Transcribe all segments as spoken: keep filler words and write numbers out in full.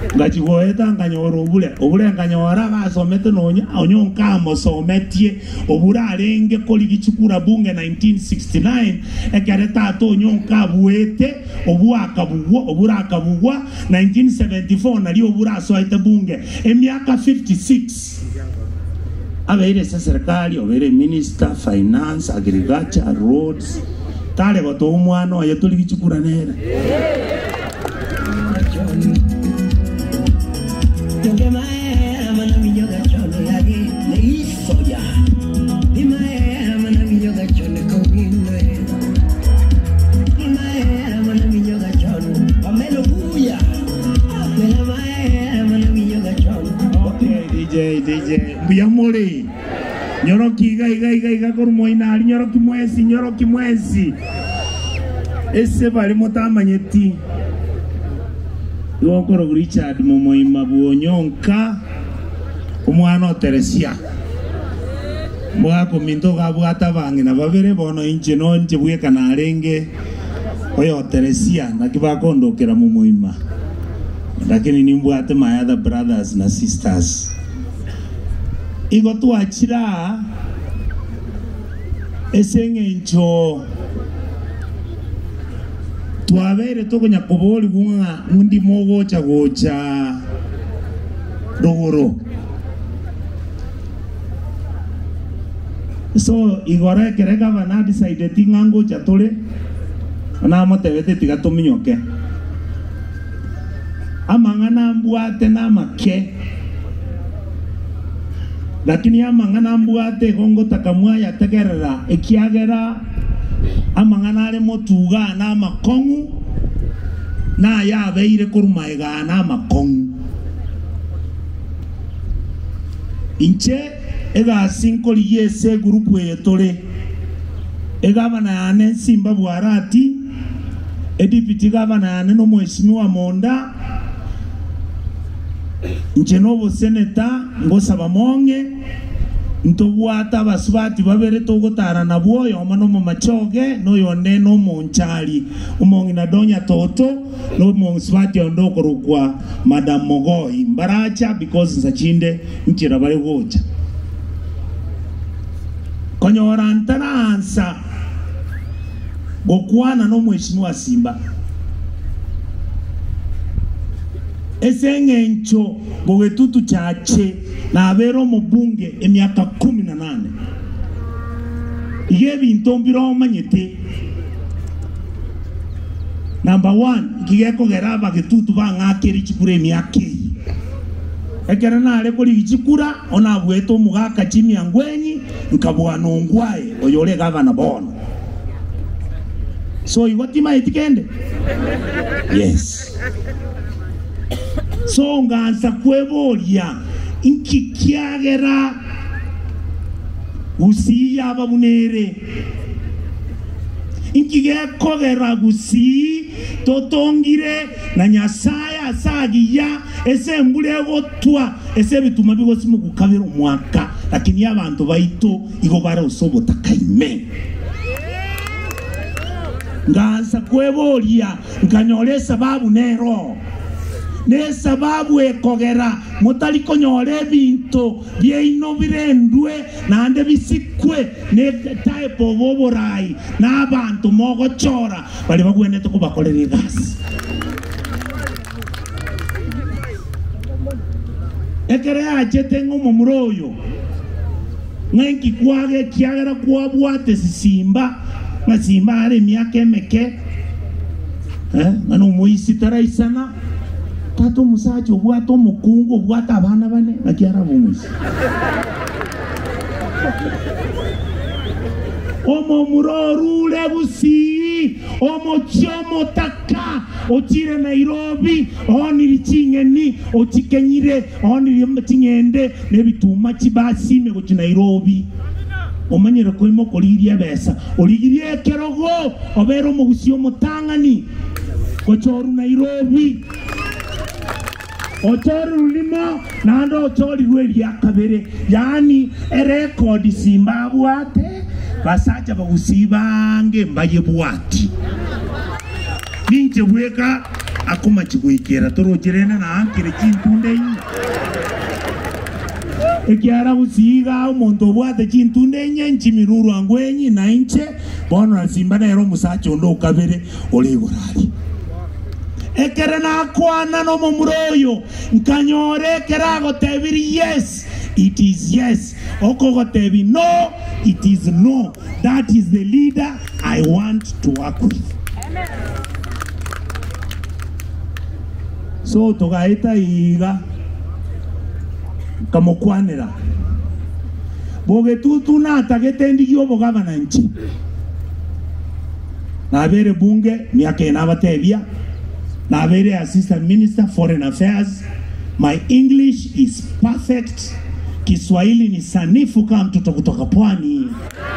ngachi goeta nganyoro obule obule nganyora gasomete nonya onyonka mosometie obura arenge koli gichukura bunge nineteen sixty-nine ekereta to onyonka buete obuaka buwa obura akabuwa nineteen seventy-four nali obura soite bunge emiaka fifty-six abeire serikali obere minister finance agriculture roads tale bato umwana oyo tuli gichukura nera D J D J Buyamori Nyoroki gai gai gai gakormo inali nyoroki mwezi nyoroki mwezi ese bali motamanyeti Yokoro Richard Momoima Buonyonka umwana Teresia mwako minto gabwata bangi na babere bono inche no nche bwe kanarenge oyo Teresia nakibakondokera Momoima lakini nimbwate my other brothers na sisters igo tuachira esenge ncho tuabere tokonya koboli bunga mundi mogo cha gocha dogoro so igora kereka bana decide tingango cha tole na motebete tigatominyoke amangana mbwate na make lakini amangana mbwate gongo takamwa ya tegerera ekiagera amangana ale motuga na makongu na ya beire kurumaiga na makongu inche ega cinco liyese grupu yetole ega bana yane simba bwarati edipiti gavana yane no mheshimiwa Monda Nchenobo seneta ngosaba monge ntobwata basubati babere togotara na bwoyo mano mu machoge no yonde no monchali umongi na donya toto no monsubati ondoko rukwa madam Mogoi mbaracha because nsachinde nchira bari gocha konyora ntaransa gokwana no mheshimiwa Simba esenge ncho gogetutu chache na abero mubunge emiaka kumi na nane igebi ntombiro manyete number one kigeko geraba getutu bangakeri chikure emiaka ekera na ale koli chikura ona bweto mugaka chimi angwenyi nkabwana ongwae oyole gavana bono so iwatima etikende yes so nganza kwebolia inkikiagera usiya babunere inkigekogera gusi totongire na nyasaya sagiya ese mbule gotwa ese bituma bigosi mu gukabira umwaka lakini abantu baito igo bara usobota kaime nganza kwebolia nkanyole sababu nero ne sababu ekogera mutali konyore binto byeino birendwe nande bisikwe ne type of oborai na abantu mogo chora bali bagwene to kubakolera igasi ekere aje tengo mumuroyo ngenki kwage kiagera kwabwate Simba na Simba ari miaka emeke eh nanu muisi taraisana tato musacho bwato mukungu bwata abana bane nakiara bumusi omo muroru lebusi omo chomo taka otire Nairobi oniri chingeni otikenyire oniri mtingende nebituma chibasime go Nairobi omanyere ko imo koliria besa oligirie kerogo obero mugusio mutangani ko choru Nairobi otoru limo nando otori rweli akabere yani erekodi Simba bwate basacha bagusibange mbaye bwati ninje bweka akoma chikuikera torojirena na ankire chintunde inye ekiara busiga umuntu bwate chintunde inye nchimiruru angwenyi na inche bono nasimba nero musacho ndo ukabere oligorari ekere na kwana no mumuroyo nkanyore kerago tebiri yes it is yes okogo tebi no it is no. That is the leader I want to work with. Amen. So togaita iga kamokwanera boge tutu na tagete ndiyo bogavana nchi na bere bunge miaka inabatebia na bere assistant minister foreign affairs. My English is perfect. Kiswahili ni sanifu kama mtoto kutoka pwani.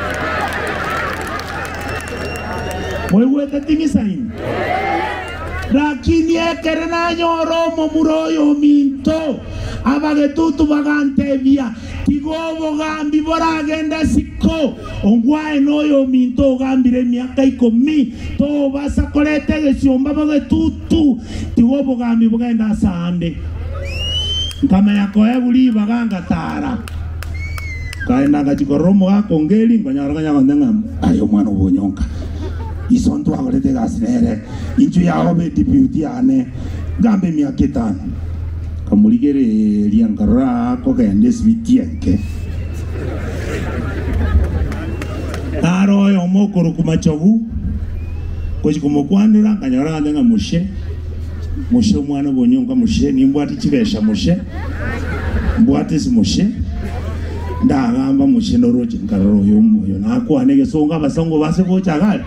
Wewe tatimi saini. Lakini ekere na nyoro momuroyo minto abage tutu bagante via tigobo gambi boragenda siko ongwae noyo minto gambire miaka ikomi to basa kolete gesiomba bage tutu tigobo gambi bogenda sande kama yako ebuli baganga tara kaina gachikoromo gakongeli ngonyara kanyanga ndengam ayo mwana ubonyonka isonto agorete gasere inju yaho be deputy ane gambe miaka itano kamuligere liangara ko kende svitienke aro yo mokoro kumachovu koji kumokwanira kanyara ndenga mushe mushe mwana bonyonka mushe nimbwati chibesha mushe mbwati si mushe ndagamba mushe noroje nkararo yo moyo nako anege songa basongo base ko chagala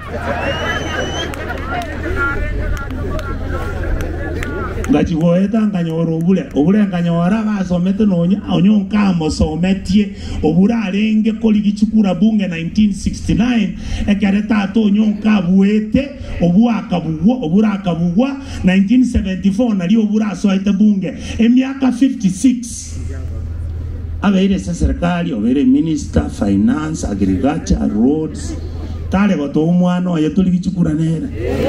ngachi goeta nganyoro obule obule nganyora gasomete nonya onyonka mosometie obura arenge koligichukura bunge nineteen sixty-nine ekareta ato onyonka buete obuaka buwa obura akabuwa nineteen seventy-four nali obura soite bunge emiaka fifty-six abeire serikali obere minister finance agriculture roads tale goto umwana oyatoligichukura nera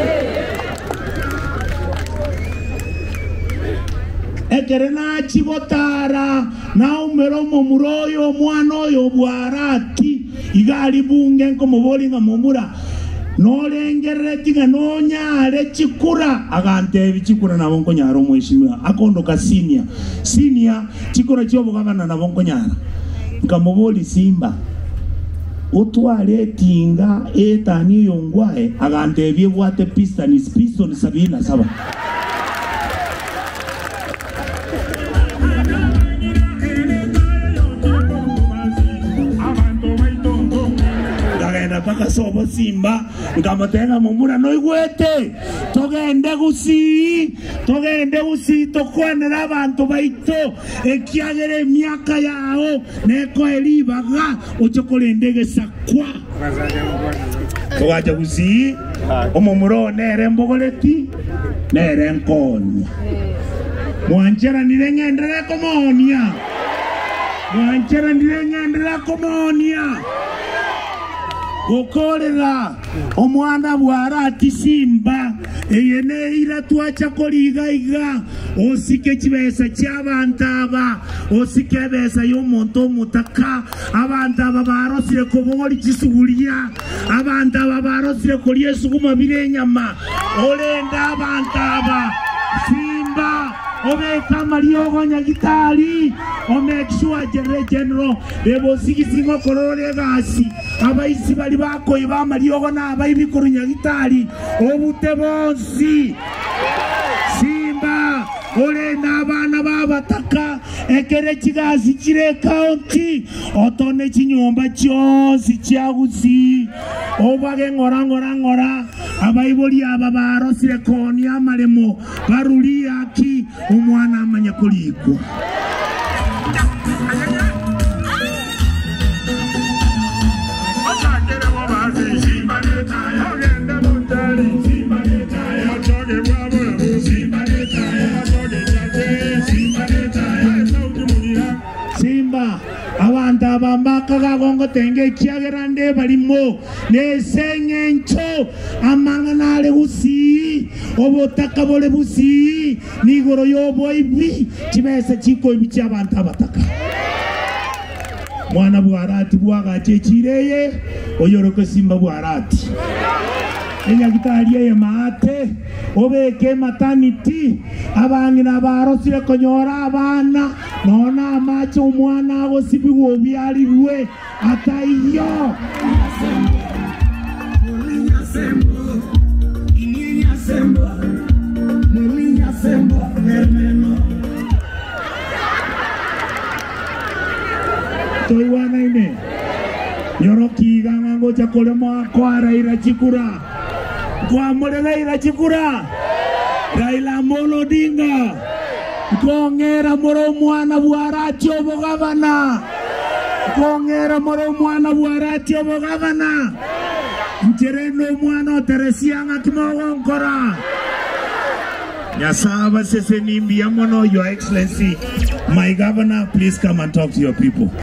ekere na chibotara na umero momuroyo mwana oyo bwarati igali bunge nko mubolinga momura no lengere tiga no nyare chikura agante bichikura na bonko nyaro mwishimiwa akondo ka senior senior chikura chobo gavana na bonko nyara nkamuboli simba otwale tinga etani yongwae agante bye bwate pista ni piston sabini na saba paka sobo simba ngamatenga mumura no igwete togende gusi togende gusi tokwanera abantu baito ekiagere miaka yao neko elibaga ochokolendege sakwa togaja gusi omumuro nere mbogoleti nere nkonya mwanchera nirengendera komonia mwanchera nirengendera komonia gokorera omwana bwarati simba eyene ira twacha koliga iga osike chibesa cyabantaba osike besa yo monto mutaka abantaba barosire kobori chisugulia abantaba barosire koliye suguma birenyama olenda abantaba simba ome kamario gonya gitari ome kishwa jere general bebo sigisingo korore gasi abaisi bali bako iba mario gona abayi korunya gitari obute bonsi simba ole nabana babataka ekere kigazi kire county otone kinyomba cyose cyagusi obage ngora ngora ngora abayiboli aba barosire koni amaremo baruli aki umwana amanya kulikwa simba abanta Agambaka gagongo tenge kiagerande balimo nesengencho amanganale busi obotaka bole busi nigoro yobo ibi kibese chiko ibi cy'abantu abataka mwana bwarati bwagache chireye oyoroke simba bwarati enya gitariye mate obeke maternity abangi nabarosire konyora abana nona amacho umwana go sibiwo byalirwe ataiyo mulinya sembo ininya sembo mulinya sembo neneno toi wana ine yoroki gango chakole mo kwara ira chikura kwa morela ira chikura Raila Amolo Odinga kongera moro mwana bwarati obogavana kongera moro mwana bwarati obogavana nchereno mwana Teresia ngakimogo nkora Nyasaba sese nimbi yamono, Your Excellency, my governor, please come and talk to your people.